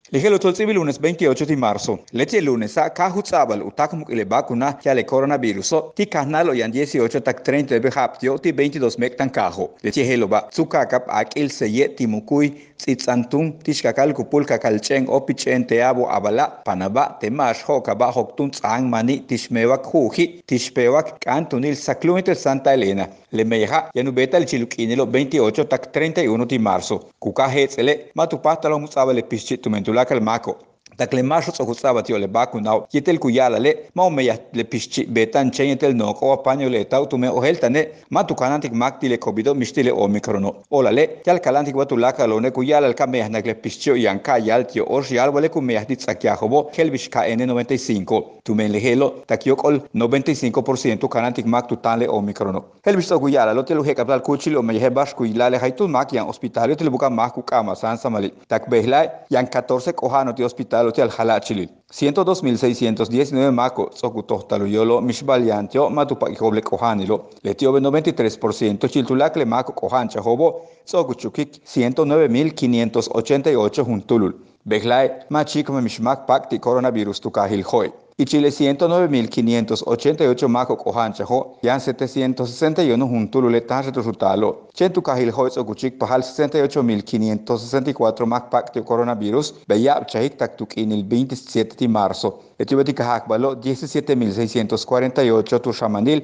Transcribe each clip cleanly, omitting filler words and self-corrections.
Ligelo tolzibi lunes 28 di marzo. Leti lunes a kahutsabal utakmuk ile vacuna que ale coronavirus. Ti canalo yan 18 tak 30 be haptio ti 22 mek tan kaho. Leti heloba tsukakap akil seye timukui tsitsantung tishkakal kupul kakal cheng opichen teabo abala panaba temash hokaba hoktun tsang mani tishmewak huhi tishpewak kantunil saklumeter Santa Elena. Le meja yanubeta el chilukinelo 28 tak 31 di marzo. Kuka hetzele matupatalo mutsabale pischitumentula calmaco. Takle macho tsokutsaba tio le bakunau yetel kuyala le maumeya le pischi betan chenetel no ko apanyo le tautume o heltane matukanantik makti le covido mistile omicrono ola le tal kalantik batulaka lo ne kuyala el kameh nagle pischi yanka yaltio orjial wale kumeh dit sakyahobo helbish KN95 tumen le helo takyokol 95% kanantik maktu tan le omicrono helbish kuyala lo telu hekapal kuchilo me hebash kuyala le haitu mak yan hospital telu buka maku kama san samali tak behla yan 14 kohano ti hospital al halachilil 102.619 mako tsokutohtaluyolo mishbaliantio matupakikoble kohanilo letiobe 93% chiltulakle mako kohancha hobo tsokuchukik 109.588 juntulul behlai machikme mishmak pakti coronavirus tukahil hoy y Chile 109.588 mako kohancha ho yan 761 juntulule tan resultalo chentu kahil hoy tsokuchik pahal 68.564 mak pakti coronavirus beyab chahik taktukin el 27 de marzo Etiopía Cajacbalo 17.648 Tushamanil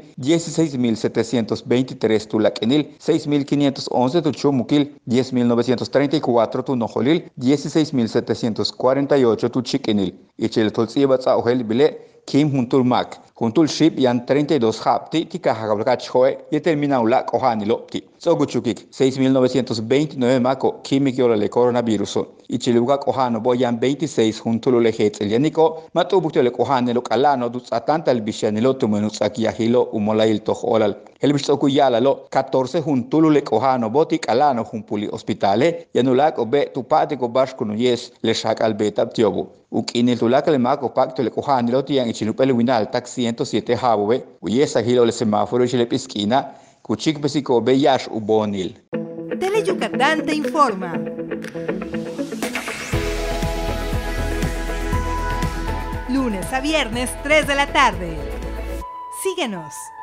16.723 Tulaquenil 6.511 Tuchumuquil 10.934 Tunojolil 16.748 Tuchiquenil y Cheltolzibatza Ojel Bile Kim Juntul Mac Juntul Ship yan 32 Hapti Tikajacablachoe y termina un lac Ohanilopti Soguchukik 6.929 Mako Kimikiola le coronavirus y Chiluga Kohano Boyan 26 Juntul Lejet Elianico Matubukio le Kohanelo Calano Dutzatanta el Bishanilo Tumenutzakiahilo Umolail Toholal el Bistokuyala lo 14 Juntul le Kohano Botik Alano Jumpuli Hospitale Yanulak Obe Tupatico Bashkunuyes le Shak Albeta Tiobu Ukinil Tulak le Mako Pacto le Kohanilo Tian y Chinupel Winal Tak 107 Habobe Uyesa Hilo le semáforo y le Pisquina Kuchik Besico Beyash Ubonil. Tele Yucatán te informa. Lunes a viernes, 3 de la tarde. Síguenos.